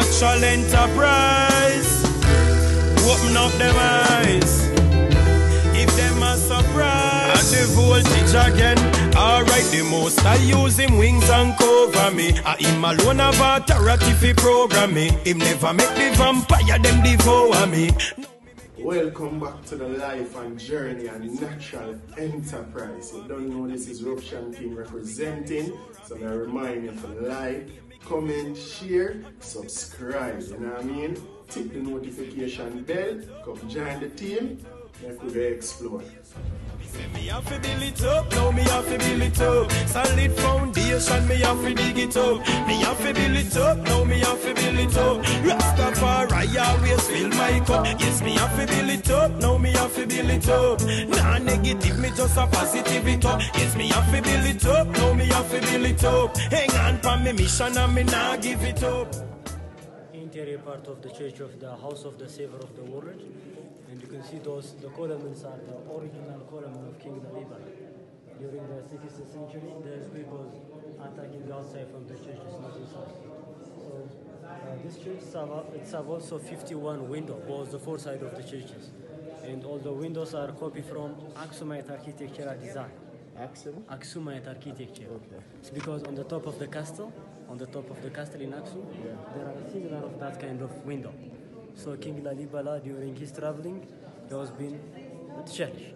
natural enterprise. Open up them eyes. If them a surprise, and the voltage again. Alright, the most I use him wings and cover me. Him alone have authority fi program me. Him never make the vampire them devour me. Welcome back to the life and journey and natural enterprise. You don't know this is Ruption Team representing. So I remind you to like, comment, share, subscribe. You know what I mean? Tick the notification bell. Come join the team. Let we go explore. Me have to build it up, now me have to build it up. Solid foundation, me have to dig it up. Me have to build it up, now me have to build it up. Rastafari always fill my cup. Yes, me have to build it up, now me have to build it up. Nah negative, me just a positive it up. Yes, me have to build it up, now me have to build it up. Hang on for me mission and me nah give it up. Interior part of the church of the House of the Savior of the World. And you can see the columns are the original column of King Lalibela. During the 16th century, there's people attacking outside from the churches, not inside. So this church it's also 51 windows, both the four sides of the churches. And all the windows are copied from Aksumite architectural design. Aksumite architecture. Okay. It's because on the top of the castle in Aksum, there are similar of that kind of window. So King Lalibela during his traveling, he was been church.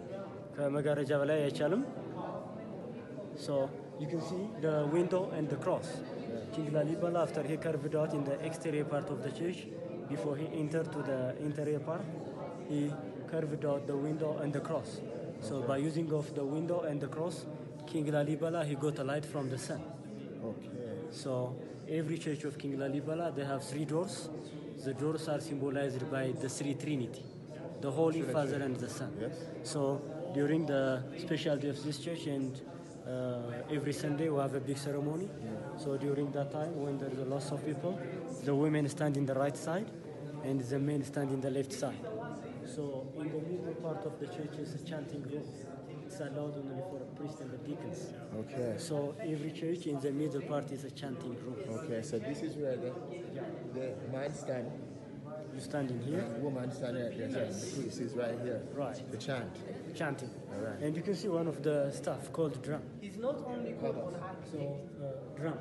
So you can see the window and the cross. King Lalibela, after he carved out in the exterior part of the church, before he entered to the interior part, he carved out the window and the cross. So by using of the window and the cross, King Lalibela, he got a light from the sun. Okay. So every church of King Lalibela, they have 3 doors. The doors are symbolized by the three Trinity, the Holy Father and the Son. Yes. So during the specialty of this church, and every Sunday we have a big ceremony. So during that time, when there is a lot of people, the women stand in the right side and the men stand in the left side. So in the middle part of the church is a chanting room. It's allowed only for a priest and the deacons. Okay. So every church in the middle part is a chanting room. Okay, so this is where the man stand. You stand in here. The woman stand right there. Yes. The priest is right here. Right. The chant. Chanting. All right. And you can see one of the staff called drum. It's not only called So drum.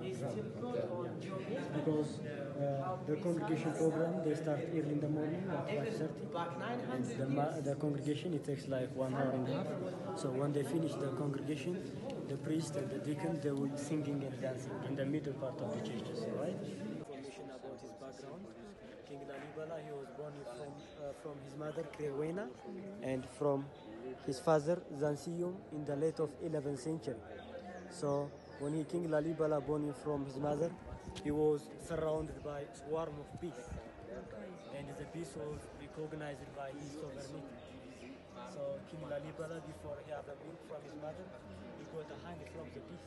Because the congregation program, they start early in the morning at 5:30. And the congregation, it takes like 1 hour and a half. So when they finish the congregation, the priest and the deacon, they will singing and dancing in the middle part of the churches, right? Information about his background. King Lalibela, he was born from his mother Krewena and from his father Zansiyum in the late of 11th century. So when King Lalibela born from his mother, he was surrounded by a swarm of bees, and the bees was recognized by his sovereignty. So King Lalibela, before he had a milk from his mother, he got a honey from the bees.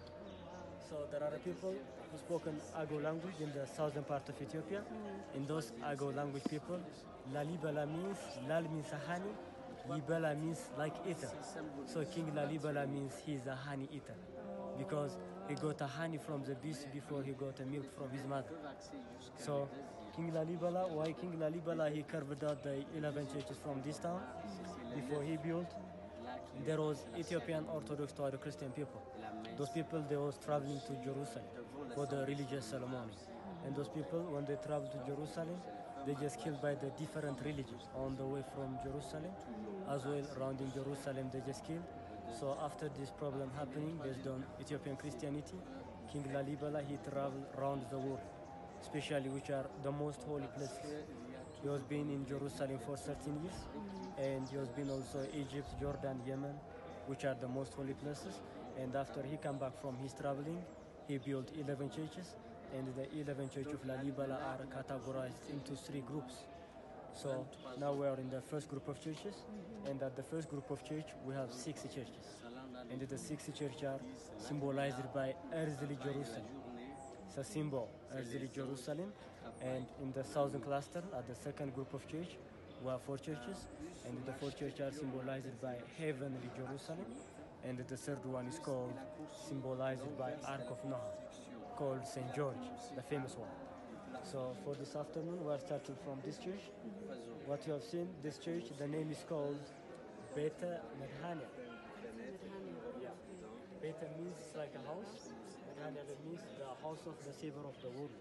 So there are people who spoke Ago language in the southern part of Ethiopia. In those Ago language people, Lalibela means, Lal means a honey, Libela means like eater. So King Lalibela means he's a honey eater, because he got a honey from the bees before he got a milk from his mother. So King Lalibela, why King Lalibela, he carved out the 11 churches from this town. Before he built, there was Ethiopian Orthodox Torah Christian people. Those people, they was traveling to Jerusalem for the religious ceremony. And those people, when they traveled to Jerusalem, they just killed by the different religions on the way from Jerusalem, as well around in Jerusalem, they just killed. So after this problem happening based on Ethiopian Christianity, King Lalibela, he traveled around the world, especially which are the most holy places. He has been in Jerusalem for 13 years, and he has been also Egypt, Jordan, Yemen, which are the most holy places. And after he came back from his traveling, he built 11 churches, and the 11 churches of Lalibela are categorized into 3 groups. So now we are in the first group of churches, and at the first group of church we have 6 churches, and the 6 churches are symbolized by earthly Jerusalem. It's a symbol, earthly Jerusalem. And in the southern cluster, at the second group of church, we have 4 churches, and the 4 churches are symbolized by heavenly Jerusalem, and the third one is symbolized by Ark of Noah, called St. George, the famous one. So for this afternoon, we are starting from this church. What you have seen, this church, the name is called Beta Medhania. Yeah. Beta means like a house. Medhania means the house of the Savior of the world.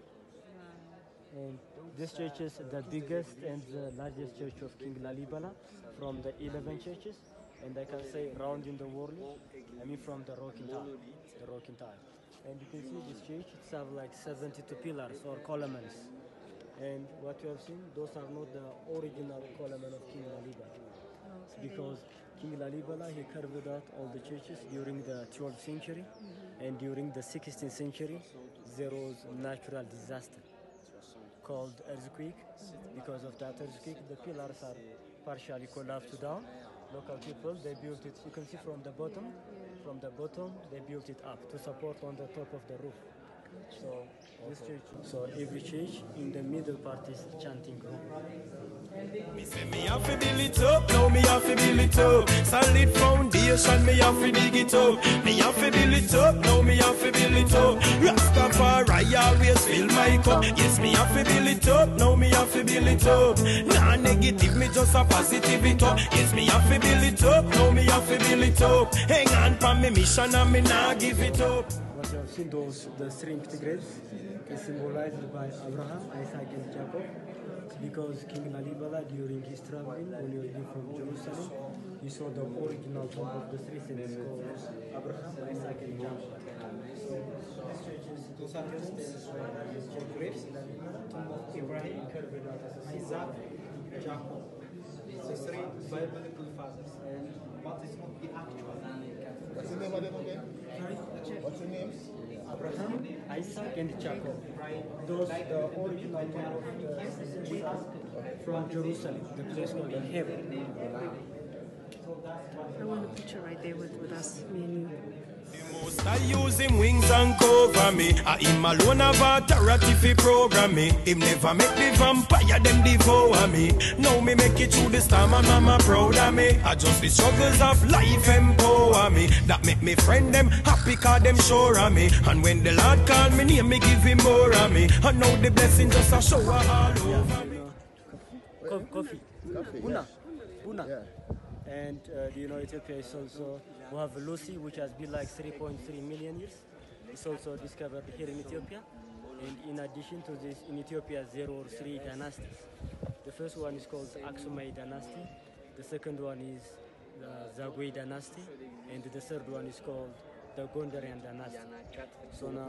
And this church is the biggest and the largest church of King Lalibela from the 11 churches, and I can say round in the world. I mean from the Rocking Tower. And you can see this church, it's have like 72 pillars or columns. And what you have seen, those are not the original column of King Lalibela. Because King Lalibela, he carved out all the churches during the 12th century, and during the 16th century, there was natural disaster called earthquake. Because of that earthquake, the pillars are partially collapsed down. Local people, they built it, you can see from the bottom, they built it up to support on the top of the roof. So this church, so every church in the middle part is chanting room. Me say me have to build it up, now me have to build it up. Solid foundation, me have to dig it up. Me have to build it up, now me have to build it up. Rastafari always fill my cup. Yes, me have to build it up, now me have to build it up. Nah negative, me just a positive it up. Yes, me have to build it up, now me have to build it up. Hang on for me mission and me nah give it up. What you have seen, those the three grapes is symbolized by Abraham, Isaac, and Jacob. Because King Lalibela, during his traveling, when he was leaving from Jerusalem, he saw the original tomb of the three saints called Abraham, Isaac, and Jacob. So this church is grapes, tomb of Abraham, Isaac, Jacob. The three biblical fathers, but it's not the actual. What's the name of them again? What's the name? Abraham, Isaac, and Jacob. Those the original from Jerusalem, the place called heaven. I want a picture right there with us, me and you. Most I use him wings and cover me. I him alone have authority fi program me. Him never make the vampire them devour me. Now me make it through the storm and mama proud of me. I just the struggles of life empower me. That make me friend them happy cause them sure of me. And when the Lord call me name me give him more of me. And now the blessing just a shower all over me. Coffee. Yeah. Buna. Yeah. And do you know Ethiopia is also, we have Lucy, which has been like 3.3 million years. It's also discovered here in Ethiopia. And in addition to this, in Ethiopia there were three dynasties. The first one is called Aksumite dynasty. The second one is the Zagwe dynasty. And the third one is called the Gondarian dynasty. So now,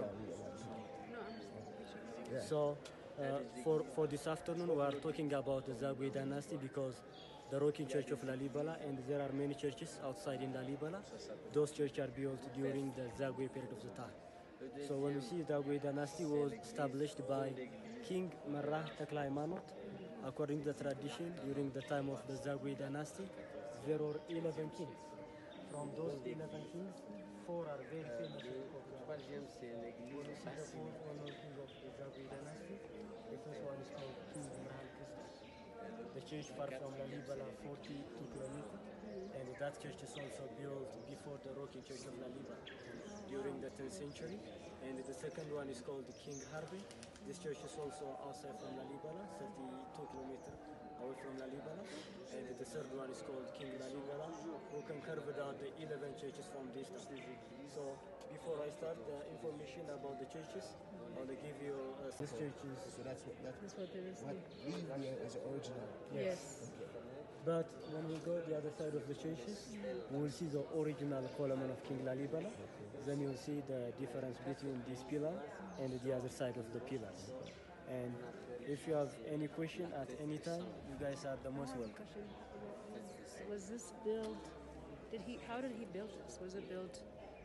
so for this afternoon we are talking about the Zagwe dynasty because the Rocking Church of Lalibela, and there are many churches outside in Lalibela. Those churches are built during the Zagwe period of the time. So when we see the Zagwe dynasty was established by King Merah Tekle Haymanot. According to the tradition, during the time of the Zagwe dynasty, there were 11 kings. From those 11 kings, 4 are very famous. When we see the 4 honor king of the Zagwe dynasty, the first one is called King Merah Kristus. The church far from Lalibela, 42 kilometers, and that church is also built before the Rocking Church of Lalibela during the 10th century. And the second one is called King Harvey. This church is also outside from Lalibela, 32 kilometers away from Lalibela. And the third one is called King Lalibela, who can carve out the 11 churches from this time. So before I start the information about the churches, I want to give you this churches. So that's what That's what there is. what we wear is original. Yes. But when we go the other side of the churches, we will see the original column of King Lalibela. Then you'll see the difference between this pillar and the other side of the pillars. And if you have any question at any time, you guys are the most welcome. Was this built? How did he build this? Was it built?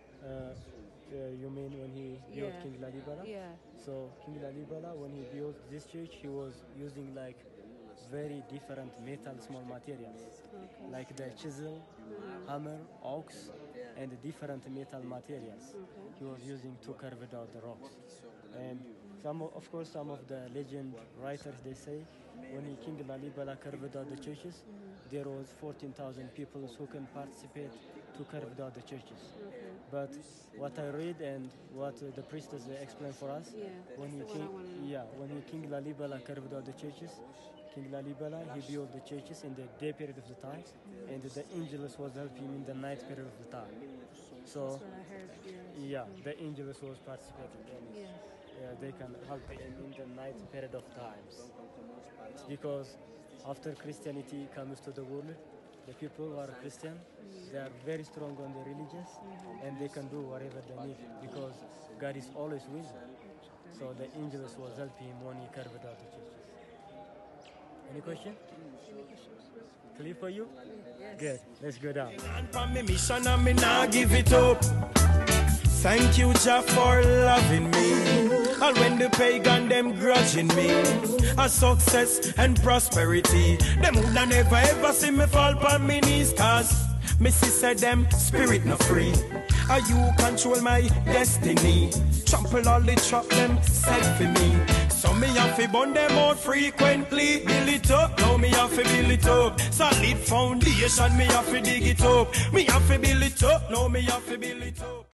You mean when he built Yeah. King Lalibela? Yeah. So King Lalibela, when he built this church, he was using like very different metal, small materials, like the chisel, hammer, ox, and different metal materials. He was using to carve out the rocks. And of course, some of the legend writers, they say when King Lalibela carved out the churches, there was 14,000 people who can participate to carve out the churches. But what I read and what the priestess explained for us, Yeah, when that's he what I wanna know. when King Lalibela carved out the churches, King Lalibela, he built the churches in the day period of the time, and the angels was helping him in the night period of the time. So, That's what I heard. yeah, the angels was participating in it. Yeah, they can help him in the night period of times. Because after Christianity comes to the world, the people who are Christian, they are very strong on the religions, and they can do whatever they need because God is always with them. So the angels was helping him when he carved out the churches. Any question? Clear for you? Yes. Good. Let's go down. And for me mission and me nah give it up. Thank you, Jah, for loving me. And when the pagan them grudging me a success and prosperity, them woulda never ever see me fall on me knees. Cause me sister them spirit no free. Are you control my destiny? Trample all the trap them set for me. So me have to burn them out frequently. Build it up, now me have to build it up. Solid foundation, me have to dig it up. Me have to build it up, now me have to build it up.